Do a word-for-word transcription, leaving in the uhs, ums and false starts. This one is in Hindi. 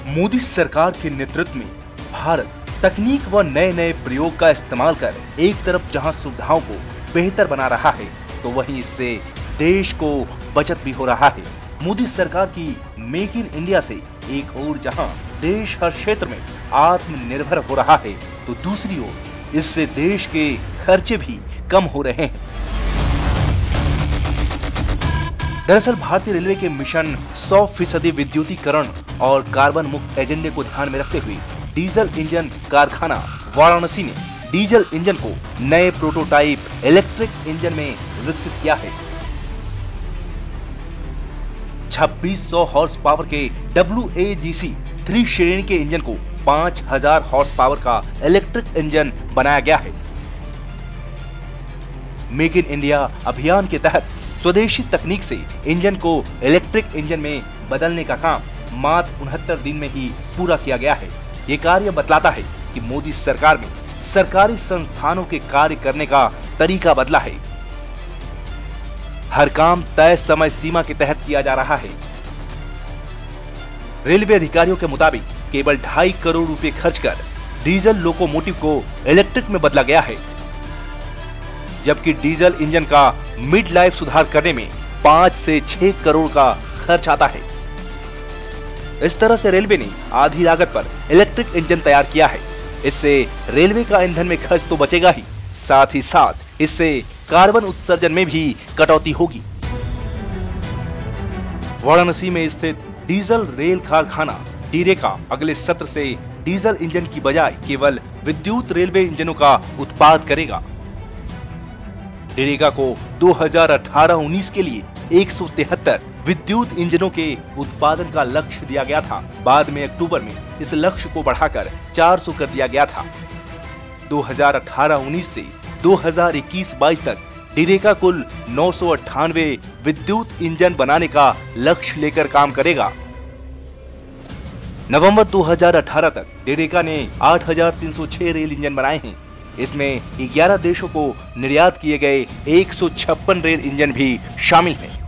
मोदी सरकार के नेतृत्व में भारत तकनीक व नए नए प्रयोग का इस्तेमाल कर एक तरफ जहां सुविधाओं को बेहतर बना रहा है, तो वहीं इससे देश को बचत भी हो रहा है। मोदी सरकार की मेक इन इंडिया से एक ओर जहां देश हर क्षेत्र में आत्मनिर्भर हो रहा है, तो दूसरी ओर इससे देश के खर्चे भी कम हो रहे हैं। दरअसल भारतीय रेलवे के मिशन सौ फीसदी विद्युतीकरण और कार्बन मुक्त एजेंडे को ध्यान में रखते हुए डीजल इंजन कारखाना वाराणसी ने डीजल इंजन को नए प्रोटोटाइप इलेक्ट्रिक इंजन में विकसित किया है। छब्बीस सौ हॉर्स पावर के W A G C three श्रेणी के इंजन को पांच हज़ार हॉर्स पावर का इलेक्ट्रिक इंजन बनाया गया है। मेक इन इंडिया अभियान के तहत स्वदेशी तकनीक से इंजन को इलेक्ट्रिक इंजन में बदलने का काम मात्र उनहत्तर दिन में ही पूरा किया गया है। ये कार्य बतलाता है कि मोदी सरकार में सरकारी संस्थानों के कार्य करने का तरीका बदला है। हर काम तय समय सीमा के तहत किया जा रहा है। रेलवे अधिकारियों के मुताबिक केवल ढाई करोड़ रुपए खर्च कर डीजल लोकोमोटिव को इलेक्ट्रिक में बदला गया है, जबकि डीजल इंजन का मिड लाइफ सुधार करने में पांच से छह करोड़ का खर्च आता है। इस तरह से रेलवे ने आधी लागत पर इलेक्ट्रिक इंजन तैयार किया है। इससे रेलवे का ईंधन में खर्च तो बचेगा ही, साथ ही साथ इससे कार्बन उत्सर्जन में भी कटौती होगी। वाराणसी में स्थित डीजल रेल कारखाना डीरेका अगले सत्र से डीजल इंजन की बजाय केवल विद्युत रेलवे इंजनों का उत्पादन करेगा। डीरेका को दो हज़ार अठारह उन्नीस के लिए एक सौ तिहत्तर विद्युत इंजनों के उत्पादन का लक्ष्य दिया गया था। बाद में अक्टूबर में इस लक्ष्य को बढ़ाकर चार सौ कर दिया गया था। दो हज़ार अठारह उन्नीस से दो हज़ार इक्कीस बाईस तक डीरेका कुल नौ सौ अट्ठानवे विद्युत इंजन बनाने का लक्ष्य लेकर काम करेगा। नवंबर दो हज़ार अठारह तक डीरेका ने आठ हज़ार तीन सौ छह रेल इंजन बनाए हैं। इसमें ग्यारह देशों को निर्यात किए गए एक सौ छप्पन रेल इंजन भी शामिल हैं।